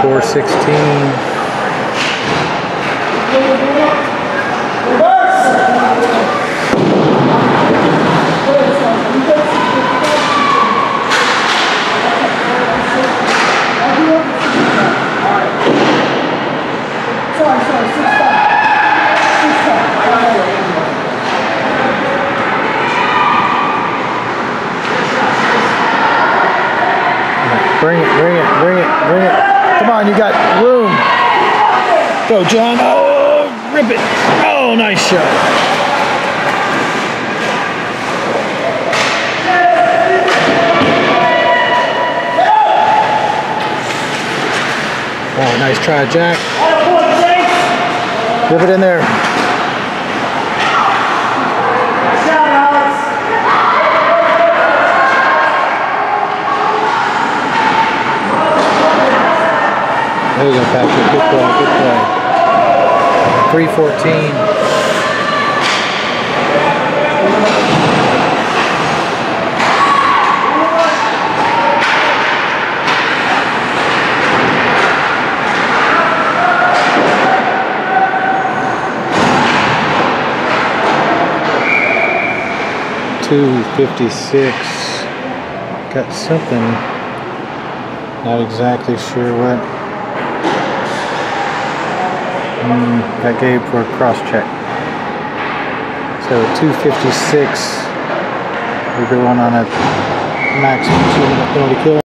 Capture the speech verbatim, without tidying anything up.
four sixteen. Bring it, bring it, bring it, bring it. Come on, you got room. Go, John. Oh, rip it. Oh, nice shot. Oh, nice try, Jack. Rip it in there. There you go, Patrick. Good play, good play. three fourteen. two fifty-six. Got something. Not exactly sure what. Mm, that gave for a cross check. So two fifty-six. We're going on a maximum two minute penalty kill.